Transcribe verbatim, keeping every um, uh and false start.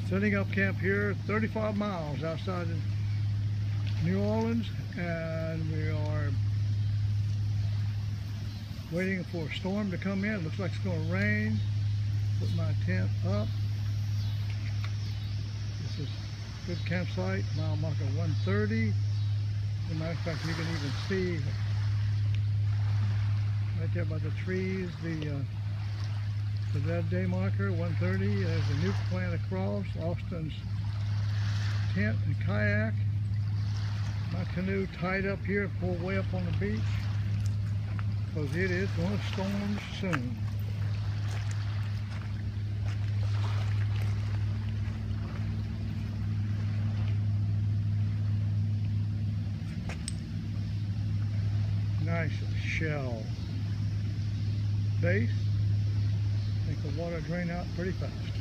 Setting up camp here, thirty-five miles outside of New Orleans, and we are waiting for a storm to come in. Looks like it's going to rain. Put my tent up. This is a good campsite, mile marker one thirty. As a matter of fact, you can even see right there by the trees the uh, the dead day marker one thirty. There's a nuke plant across. Austin's tent and kayak. My canoe tied up here, pulled way up on the beach, because it is going to storm soon. Nice shell base. Make the water drain out pretty fast.